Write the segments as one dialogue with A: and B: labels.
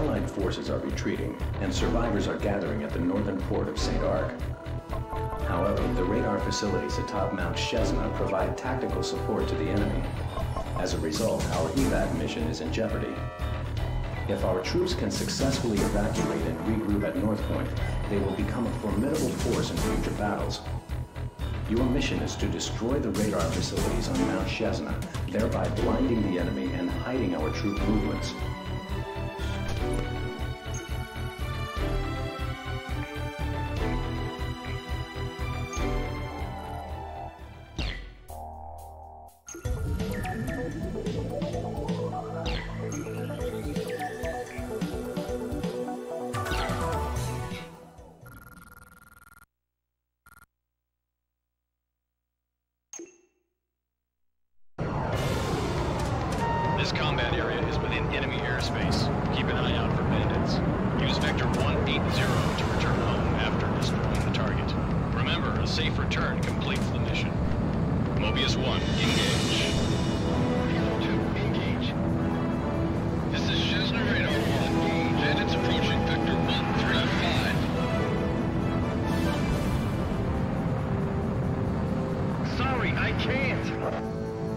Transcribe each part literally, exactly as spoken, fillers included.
A: Allied forces are retreating, and survivors are gathering at the northern port of Saint Arc. However, the radar facilities atop Mount Chesna provide tactical support to the enemy. As a result, our evac mission is in jeopardy. If our troops can successfully evacuate and regroup at North Point, they will become a formidable force in future battles. Your mission is to destroy the radar facilities on Mount Chesna, thereby blinding the enemy and hiding our troop movements.
B: This combat area is within enemy airspace. Keep an eye out for bandits. Use Vector one eighty to return home after destroying the target. Remember, a safe return completes the mission. Mobius one, engage.
C: Halo two, engage. This is Chesna Radar one, and it's approaching Vector one three five. Sorry, I can't.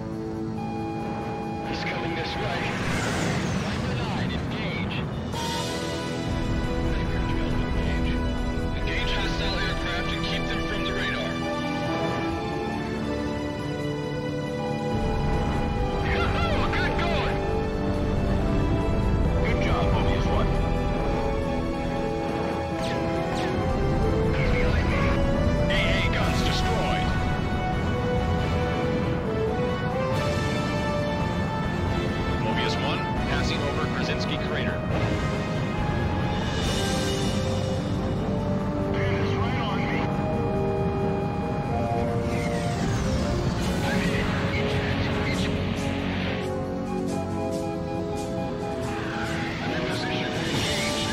C: He's coming this way. Line nine, engage. Nightmare twelve, engage. Engage hostile aircraft and keep them from the radar. Yahoo! Good going! Good job, Mobius one.
B: A A guns destroyed. one, passing over Krasinski Crater.
C: Man is right on me. I'm hit. Eject. Eject. I'm in position. Engage.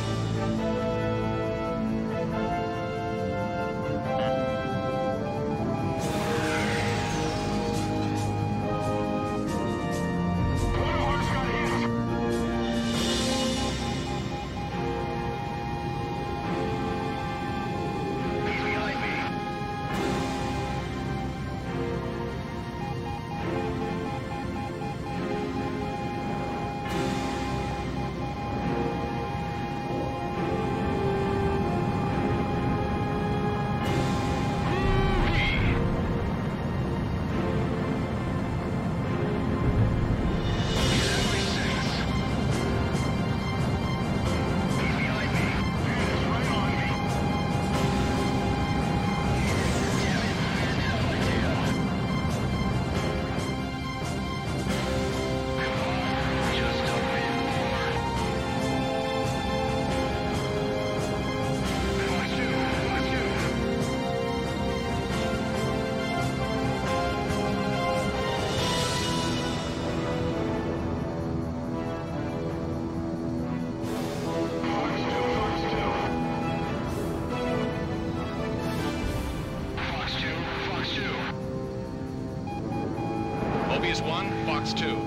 B: Mobius one, Fox two.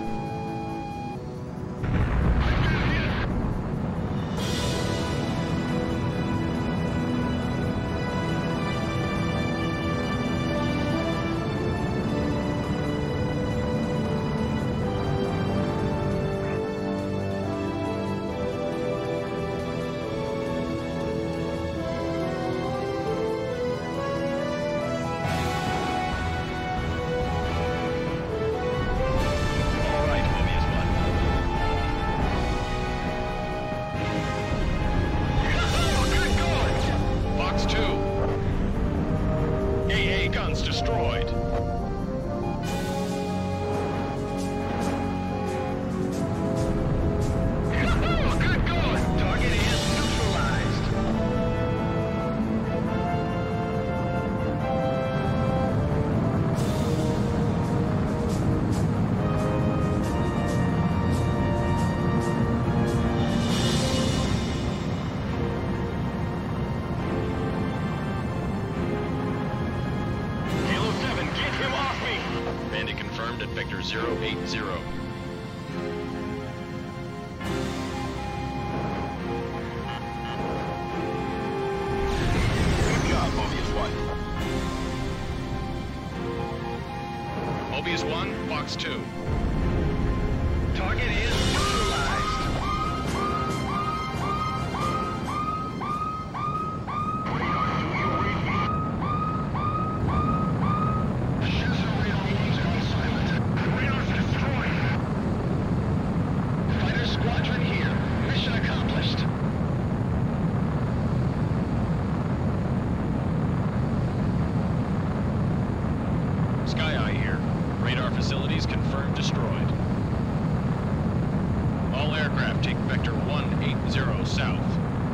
B: Destroyed.
C: Good going. Target is neutralized.
B: Bandit confirmed at Vector zero eight zero. Mobius one, Fox two.
C: Target is neutralized. Cessna radar one's on silent. Radar's destroyed. Fighter squadron here. Mission accomplished.
B: Sky Eye here. Radar facilities confirmed destroyed. All aircraft take vector one eighty south.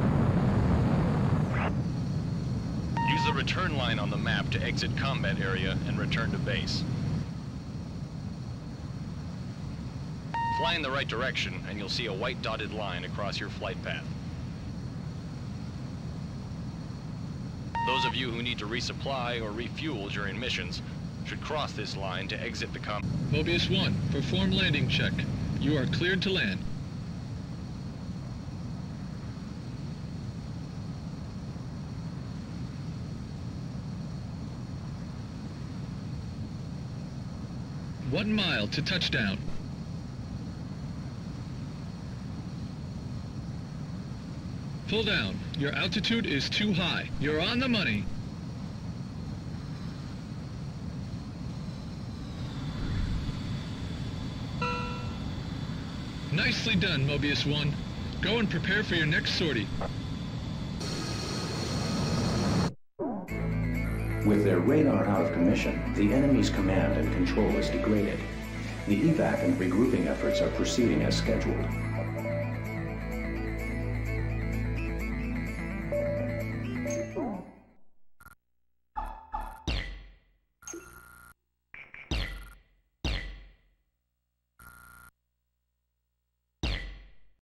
B: Use the return line on the map to exit combat area and return to base. Fly in the right direction and you'll see a white dotted line across your flight path. Those of you who need to resupply or refuel during missions should cross this line to exit the com-
D: Mobius one, perform landing check. You are cleared to land. One mile to touchdown. Pull down. Your altitude is too high. You're on the money. Nicely done, Mobius one. Go and prepare for your next sortie.
A: With their radar out of commission, the enemy's command and control is degraded. The evac and regrouping efforts are proceeding as scheduled.